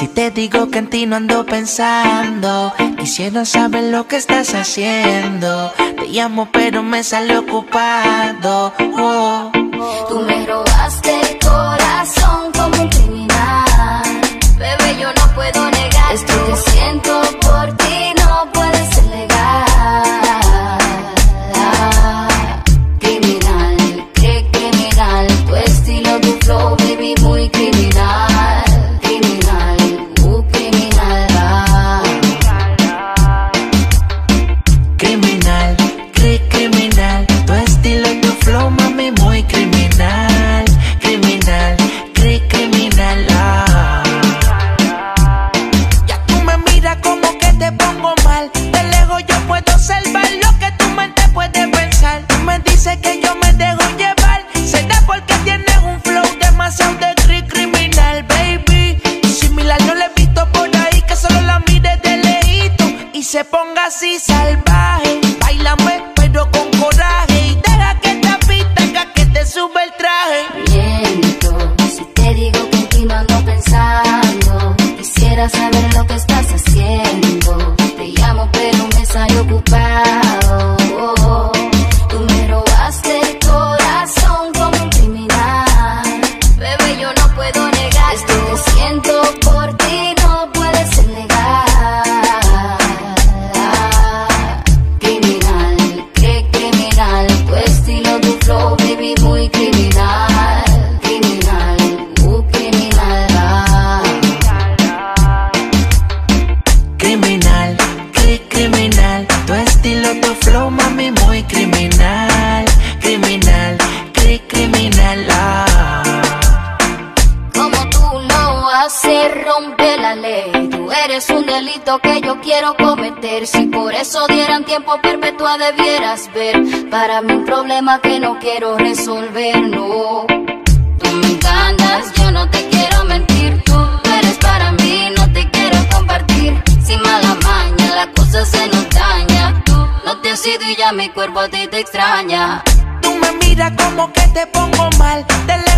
te digo que en ti no ando pensando, quisiera saber lo que estás haciendo. Te llamo pero me sale ocupado. Oh. Tú me robaste el corazón como un criminal. Bebé, yo no puedo negar esto que siento por ti, no puede ser legal. Criminal, qué criminal, tu estilo, tu flow, baby, muy criminal. Criminal, criminal. Criminal, criminal, tu estilo, tu flow, mami, muy criminal. Criminal, criminal. Ya tú me miras como que te pongo mal. De lejos yo puedo observar lo que tu mente puede pensar. Tú me dices que yo me dejo llevar, será porque tienes un flow demasiado de criminal, baby. Similar no le he visto por ahí, que solo la mire de lejito y se ponga así salvaje. Báilame pero con coraje y deja que esta pista haga que te sube el traje. Miento si te digo que en ti no ando pensando, quisiera saber lo que estás haciendo. Te llamo pero me sale ocupado. Tú me robaste el corazón como un criminal. Bebé, yo no puedo negar esto que siento por ti, no puede ser legal. Criminal, qué criminal, tu estilo, tu flow, baby, muy criminal. Criminal, criminal. Criminal, criminal, tu estilo, tu flow, mami, muy criminal. Criminal, criminal. Como tú lo haces, rompe la ley. Tú eres un delito que yo quiero cometer. Si por eso dieran tiempo perpetua debieras ver. Para mí un problema que no quiero resolver, no. Tú me encantas, yo no te quiero mentir. Tú eres para mí, no te quiero compartir. Sin mala maña, la cosa se nos daña. Tú no te has ido y ya mi cuerpo a ti te extraña. Tú me miras como que te pongo mal. De